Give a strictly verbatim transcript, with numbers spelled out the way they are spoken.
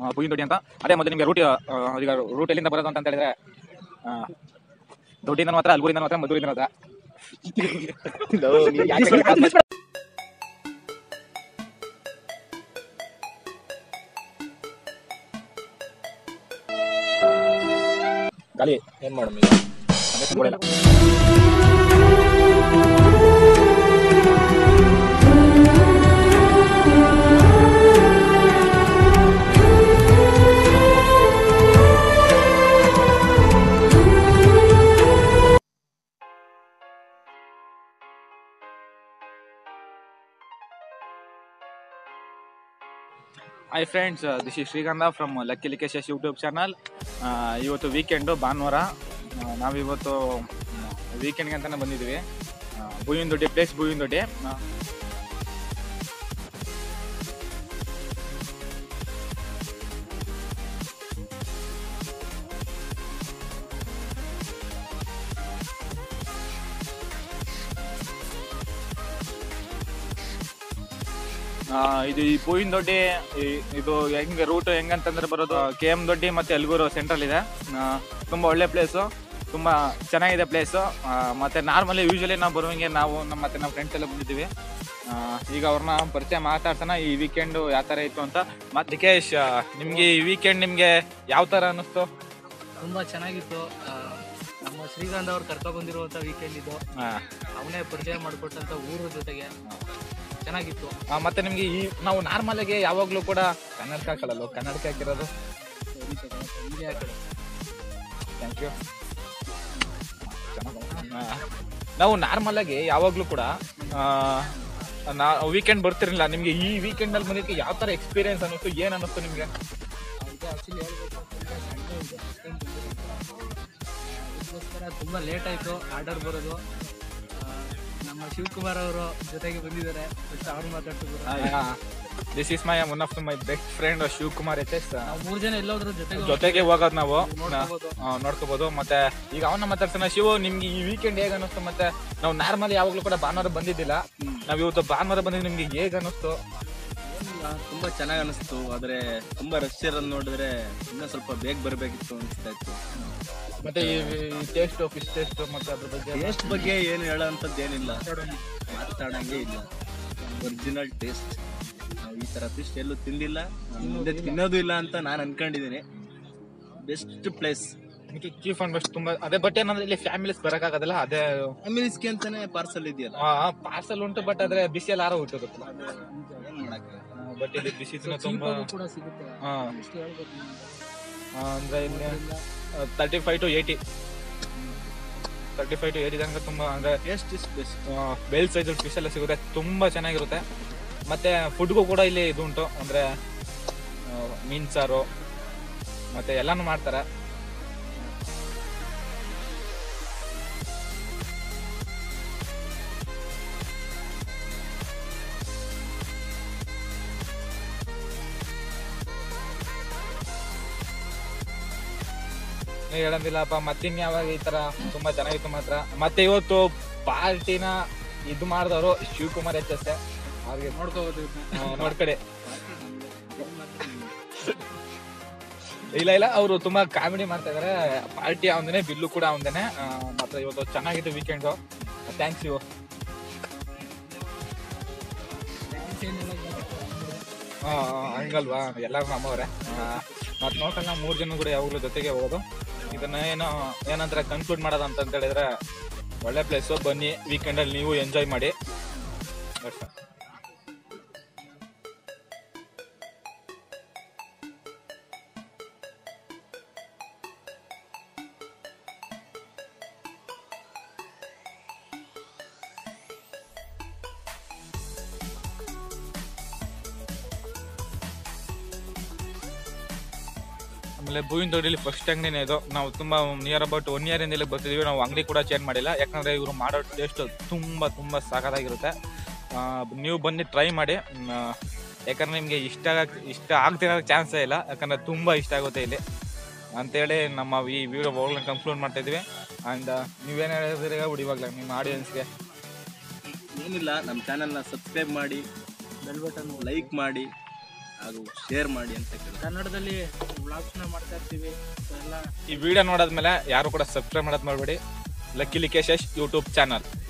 ಬuyndoddi ಅಂತ. ಅದೇ ಮೊದಲು ನಿಮಗೆ ರೂಟ್ ಈಗ ರೂಟ್ ಎಲ್ಲಿಂದ ಬರೋದು ಅಂತ ಹೇಳಿದ್ರೆ ದೊಡ್ಡಿಂದ ಮಾತ್ರ ಅಲ್ಗೂರಿಂದ ಮಾತ್ರ ಮದ್ದೂರಿಂದ ಮಾತ್ರ ಗಾಲಿ ಏನ್ ಮಾಡೋಣ Hi friends, uh, this is Frnds from Lucky Likesh YouTube channel. ಇವತ್ತು ವೀಕೆಂಡು ಭಾನುವಾರ ನಾವು ಇವತ್ತು ವೀಕೆಂಡ್ಗೆ ಅಂತಾನೆ ಬಂದಿದ್ದೀವಿ. ಬuyndoddi ಪ್ಲೇಸ್ ಬuyndoddi. ಇದು ಈ ಬuyndoddi ಇದು ಹೆಂಗೆ ರೂಟ್ ಹೆಂಗಂತಂದ್ರೆ ಬರೋದು ಕೆ ಎಮ್ ದೊಡ್ಡಿ ಮತ್ತೆ ಅಲ್ಗೂರು ಸೆಂಟ್ರಲ್ ಇದೆ. ತುಂಬಾ ಒಳ್ಳೆ ಪ್ಲೇಸು, ತುಂಬಾ ಚೆನ್ನಾಗಿದೆ ಪ್ಲೇಸು. ಮತ್ತೆ ನಾರ್ಮಲಿ ಯೂಶಲಿ ನಾವು ಬರುವಂಗೆ ನಾವು ನಮ್ಮ ಮತ್ತೆ ನಮ್ಮ ಫ್ರೆಂಡ್ಸ್ ಎಲ್ಲ ಬಂದಿದ್ದೀವಿ. ಈಗ ಅವ್ರನ್ನ ಪರಿಚಯ ಮಾತಾಡ್ತಾನ ಈ ವೀಕೆಂಡ್ ಯಾವ ತರ ಇತ್ತು ಅಂತ. ಮತ್ತೆ ಲಿಕೇಶ್, ನಿಮ್ಗೆ ಈ ವೀಕೆಂಡ್ ನಿಮ್ಗೆ ಯಾವ ತರ ಅನ್ನಿಸ್ತು? ತುಂಬಾ ಚೆನ್ನಾಗಿತ್ತು. ನಮ್ಮ ಶ್ರೀಕಾಂತ್ ಅವ್ರು ಕರ್ಕೊಂಡ್ ಬಂದಿರುವಂತ ವೀಕೆಂಡ್ ಇದು. ಅವನೇ ಪರಿಚಯ ಮಾಡಿಕೊಟ್ಟಂತ ಊರ ಜೊತೆಗೆ ಚೆನ್ನಾಗಿತ್ತು. ಮತ್ತೆ ನಿಮ್ಗೆ ಈ ನಾವು ನಾರ್ಮಲ್ ಆಗಿ ಯಾವಾಗ್ಲೂ ಕೂಡ ಕನ್ನಡಕ ಹಾಕಲ್ಲ, ಕನ್ನಡಕ ಹಾಕಿರೋದು. Thank you. ನಾವು ನಾರ್ಮಲ್ ಆಗಿ ಯಾವಾಗ್ಲೂ ಕೂಡ ನಾ ವೀಕೆಂಡ್ ಬರ್ತಿರ್ಲಿಲ್ಲ. ನಿಮ್ಗೆ ಈ ವೀಕೆಂಡ್ ಅಲ್ಲಿ ಬಂದಿದ್ದಕ್ಕೆ ಯಾವ ತರ ಎಕ್ಸ್ಪೀರಿಯನ್ಸ್ ಅನ್ನಿಸ್ತು, ಏನ್ ಅನ್ನಿಸ್ತು ನಿಮ್ಗೆ? ತುಂಬಾ ಲೇಟ್ ಆಯ್ತು ಆರ್ಡರ್ ಬರೋದು. ನಮ್ಮ ಶಿವಕುಮಾರ್ ಅವರು ಜೊತೆಗೆ ಬಂದಿದ್ದಾರೆ, ಅವ್ರು ಮಾತಾಡ್ತಿದ್ದಾರೆ. This is my one of my best friend Shivakumar H S. ನಾವು ಮೂರ್ ಜನ ಎಲ್ಲೋದ್ರು ಜೊತೆಗೆ ಜೊತೆಗೆ ಹೋಗೋದು ನಾವು ನೋಡ್ಕೋಬಹುದು. ಮತ್ತೆ ಈಗ ಅವನ್ನ ಮಾತಾಡ್ತಾನೆ. ಶಿವ, ನಿಮ್ಗೆ ಈ ವೀಕೆಂಡ್ ಹೇಗ ಅನ್ನಿಸ್ತು? ಮತ್ತೆ ನಾವು ನಾರ್ಮಲ್ ಯಾವಾಗ್ಲೂ ಕೂಡ ಭಾನುವಾರ ಬಂದಿದ್ದಿಲ್ಲ, ನಾವ್ ಇವತ್ತು ಭಾನುವಾರ ಬಂದಿದ್ದು. ನಿಮ್ಗೆ ಹೇಗ ಅನ್ನಿಸ್ತು? ತುಂಬಾ ಚೆನ್ನಾಗಿ ಅನಿಸ್ತು. ಆದ್ರೆ ತುಂಬಾ ರಶ್ ಇರೋದು ನೋಡಿದ್ರೆ ಇನ್ನೂ ಸ್ವಲ್ಪ ಬೇಗ ಬರ್ಬೇಕಿತ್ತು ಅನಿಸ್ತಾ ಇತ್ತು. ಮತ್ತೆ ಈ ಟೇಸ್ಟ್, ಫಿಶ್ ಟೇಸ್ಟ್ ಮತ್ತೆ ಅದ್ರ ಬಗ್ಗೆ ಟೇಸ್ಟ್ ಬಗ್ಗೆ ಏನು ಹೇಳೋಂಥದ್ದು ಏನಿಲ್ಲ, ಮಾತಾಡಂಗೆ ಇಲ್ಲ. Original taste. ನಾವು ಈ ತರ ಫಿಶ್ ಎಲ್ಲೂ ತಿಂದಿಲ್ಲ, ಮುಂದೆ ತಿನ್ನೋದು ಇಲ್ಲ ಅಂತ ನಾನು ಅನ್ಕೊಂಡಿದ್ದೀನಿ. Best place, cheap and best. ತುಂಬಾ ಅದೇ. ಬಟ್ ಏನಂದ್ರೆ ಇಲ್ಲಿ ಫ್ಯಾಮಿಲೀಸ್ ಬರಕಾಗದಲ್ಲ, ಅದೇ ಫ್ಯಾಮಿಲೀಸ್ಗೆ ಅಂತಾನೆ ಪಾರ್ಸಲ್ ಇದೆಯಲ್ಲ. ಪಾರ್ಸಲ್ ಉಂಟು, ಬಟ್ ಆದ್ರೆ ಬಿಸಿ ಎಲ್ಲ ಆರೋ ಹುಟ್ಟಿರುತ್ತಲ್ಲ, ಏನ್ ಮಾಡಕ್ಕೆ. ಬಟ್ ಇಲ್ಲಿ ಬಿಸಿ ತುಂಬಾ ಅಂದ್ರೆ ಇಲ್ಲಿ thirty five to eighty thirty five to eighty ತನಕ ತುಂಬಾ ಅಂದ್ರೆ ಟೇಸ್ಟ್ ಇಸ್ ಬೆಸ್ಟ್. ಬೇಲ್ ಸೈಜ್ ಫಿಶ್ ಎಲ್ಲ ಸಿಗುತ್ತೆ, ತುಂಬಾ ಚೆನ್ನಾಗಿರುತ್ತೆ. ಮತ್ತೆ ಫುಡ್ಗೂ ಕೂಡ ಇಲ್ಲಿ ಇದು ಉಂಟು, ಅಂದ್ರೆ ಮೀನ್ ಸಾರು ಮತ್ತೆ ಎಲ್ಲಾನು ಮಾಡ್ತಾರೆ. ಹೇಳಂದಿಲ್ಲಪ್ಪ. ಮತ್ತಿನ್ ಯಾವಾಗ ಈ ತರ ತುಂಬಾ ಚೆನ್ನಾಗಿತ್ತು ಮಾತ್ರ. ಮತ್ತೆ ಇವತ್ತು ಪಾರ್ಟಿನ ಇದು ಮಾಡಿದವರು ಶಿವಕುಮಾರ್ ಎಚ್ ಎಸ್. ಅವ್ರಿಗೆ ನೋಡ್ಕೋಬಹುದು, ನೋಡ್ಕಡೆ. ಇಲ್ಲ ಇಲ್ಲ, ಅವರು ತುಂಬಾ ಕಾಮಿಡಿ ಮಾಡ್ತಾ ಇದಾರೆ. ಪಾರ್ಟಿ ಅವಂದೇನೆ, ಬಿಲ್ಲು ಕೂಡ ಅವಂದೇನೆ. ಮಾತ್ರ ಇವತ್ತು ಚೆನ್ನಾಗಿತ್ತು ವೀಕೆಂಡು. Thanks you. ಹಾ ಹಂಗಲ್ವಾ, ಎಲ್ಲಾರು ನಮ್ಮವ್ರೆ. ಮತ್ ನೋಡ್ಕೊಂಡು ನಾವು ಮೂರ್ ಜನ ಕೂಡ ಯಾವಾಗ್ಲೂ ಜೊತೆಗೆ ಹೋಗೋದು. ಇದನ್ನ ಏನೋ ಏನಂದ್ರೆ ಕನ್ಕ್ಲೂಡ್ ಮಾಡೋದು ಅಂತ ಹೇಳಿದ್ರೆ, ಒಳ್ಳೆ ಪ್ಲೇಸು, ಬನ್ನಿ ವೀಕೆಂಡ್ ಅಲ್ಲಿ ನೀವು ಎಂಜಾಯ್ ಮಾಡಿ. ಆಮೇಲೆ ಬuyndoddi ಫಸ್ಟ್ ಅಂಗಡಿನೇ ಇದು. ನಾವು ತುಂಬಾ ನಿಯರ್ ಅಬೌಟ್ ಒನ್ ಇಯರ್ ಇಂದ ಇಲ್ಲಿ ಬರ್ತಿದೀವಿ. ನಾವು ಅಂಗಡಿ ಕೂಡ ಚೇಂಜ್ ಮಾಡಿಲ್ಲ, ಯಾಕಂದ್ರೆ ಇವರು ಮಾಡೋ ಟೇಸ್ಟ್ ತುಂಬಾ ತುಂಬಾ ಸಾಕಾಗಿರುತ್ತೆ. ನೀವು ಬನ್ನಿ ಟ್ರೈ ಮಾಡಿ. ಯಾಕಂದ್ರೆ ನಿಮ್ಗೆ ಇಷ್ಟ ಇಷ್ಟ ಆಗ್ತಿರೋ ಚಾನ್ಸೇ ಇಲ್ಲ, ಯಾಕಂದ್ರೆ ತುಂಬಾ ಇಷ್ಟ ಆಗುತ್ತೆ ಇಲ್ಲಿ ಅಂತೇಳಿ ನಮ್ಮ ಈ ವಿಡಿಯೋ ಹೋಗ್ಲನ್ನ ಕನ್ಕ್ಲೂಡ್ ಮಾಡ್ತಾ ಇದೀವಿ. ಅಂಡ್ ನೀವೇನು ಹೇಳಿದ್ರೆ ಇವಾಗಲೇ ನಿಮ್ಮ ಆಡಿಯನ್ಸ್ಗೆ? ಏನಿಲ್ಲ, ನಮ್ಮ ಚಾನಲ್ನ ಸಬ್ಸ್ಕ್ರೈಬ್ ಮಾಡಿ, ಬೆಲ್ ಬಟನ್ ಲೈಕ್ ಮಾಡಿ, ಹಾಗೂ ಶೇರ್ ಮಾಡಿ ಅಂತ ಕೇಳಿ. ಕನ್ನಡದಲ್ಲಿ ವ್ಲಾಗ್ಸ್ನ ಮಾಡ್ತಾ ಇರ್ತೀವಿ ಎಲ್ಲ. ಈ ವಿಡಿಯೋ ನೋಡಾದ್ಮೇಲೆ ಯಾರು ಕೂಡ ಸಬ್ಸ್ಕ್ರೈಬ್ ಮಾಡೋದು ಮಾಡಬೇಡಿ. Lucky Likesh YouTube channel.